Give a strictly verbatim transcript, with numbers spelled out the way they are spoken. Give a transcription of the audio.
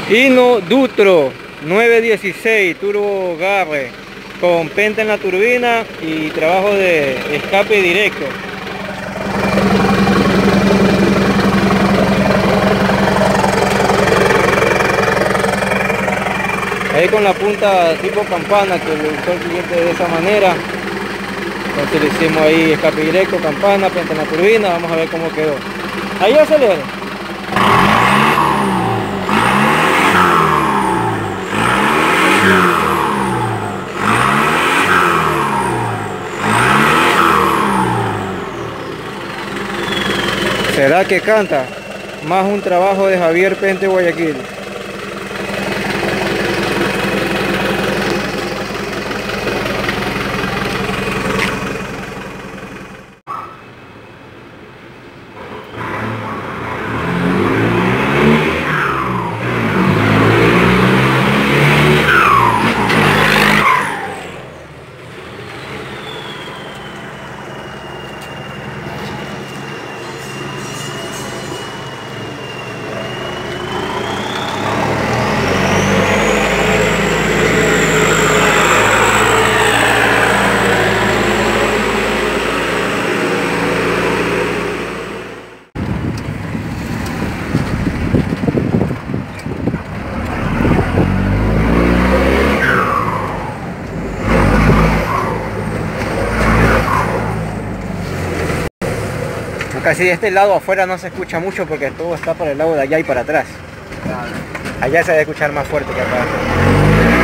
Hino Dutro nueve dieciséis Turbo Garre con penta en la turbina y trabajo de escape directo. Ahí con la punta tipo campana que le gustó el cliente de esa manera. Entonces le hicimos ahí escape directo, campana, penta en la turbina. Vamos a ver cómo quedó. Ahí acelera. ¿Será que canta? Más un trabajo de Javier Pente Guayaquil. Casi de este lado afuera no se escucha mucho porque todo está por el lado de allá y para atrás. Allá se debe escuchar más fuerte que acá.